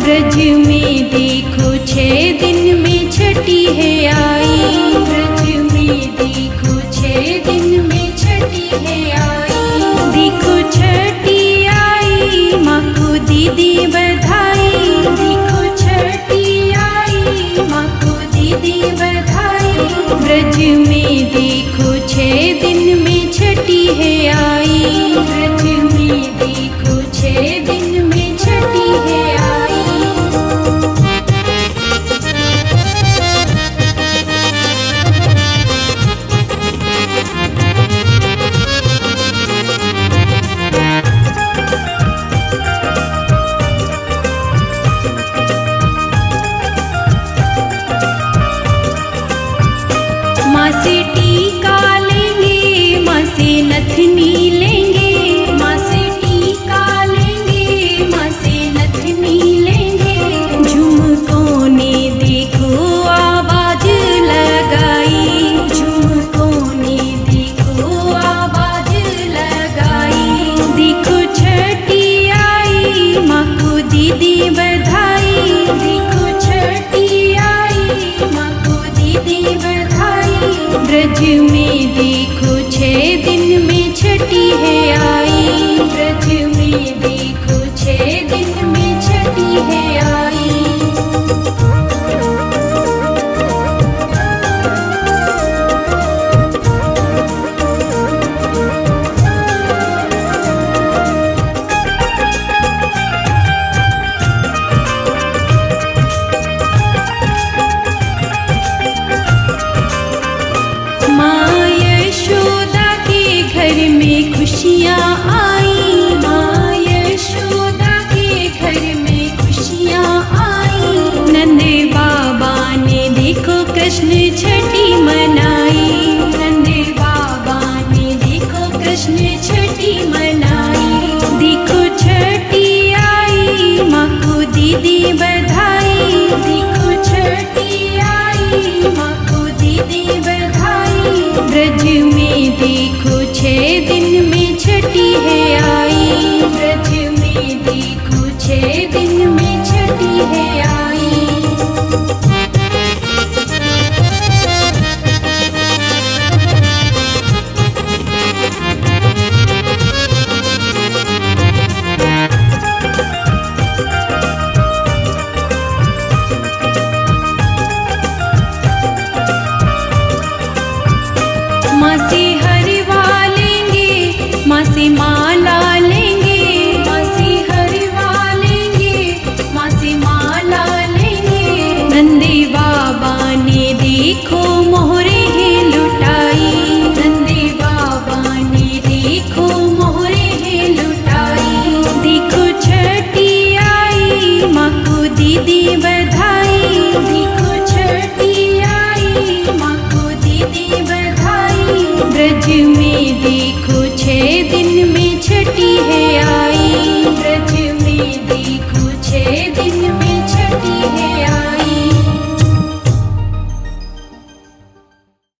ब्रज में देखो 6 दिन में छठी है आई। ब्रज में देखो 6 दिन में छठी है आई। देखो छठी आई, माँ को दीदी बधाई। देखो छठी आई, माँ को दीदी बधाई। ब्रज में देखो 6 दिन में छठी है आई। ब्रज में देखो 6 दिन में छठी है आई। माँ से टीका लेंगे, माँ से नथनी लेंगे। माँ से टीका लेंगे, माँ से नथनी लेंगे। झुमकों ने देखो आवाज लगाई। झुमकों ने देखो आवाज लगाई। देखो छठी आई, माँ को दीदी बधाई। देखो छठी आई, माँ को दीदी बधाई। ब्रज में देखो 6 दिन में छठी है आई। ब्रज में देखो 6 दिन में छठी है आई। माँ यशोदा के घर में खुशियाँ आई। माँ यशोदा के घर में खुशियाँ आई। नंद बाबा ने देखो कृष्ण छठी मनाई। नंद बाबा ने देखो कृष्ण छठी मनाई। देखो छठी आई, माँ को दीदी बधाई। देखो छठी आई, माँ को दीदी बधाई। ब्रज में देखो 6 दिन में छठी है आई। ब्रज में देखो 6 दिन में छठी है आई। माँ से हरवा लेंगे, माँ से माला लेंगे। माँ से हरवा लेंगे, माँ से माला लेंगे। नंदे बाबा ने देखो मोहरे हैं लुटाई। नंदे बाबा ने देखो मोहरे हैं लुटाई। देखो छठी आई, माँ को दीदी बधाई। देखो छठी आई, माँ को दीदी बधाई। ब्रज में देखो 6 दिन में छठी है आई। ब्रज में देखो 6 दिन में छठी है आई।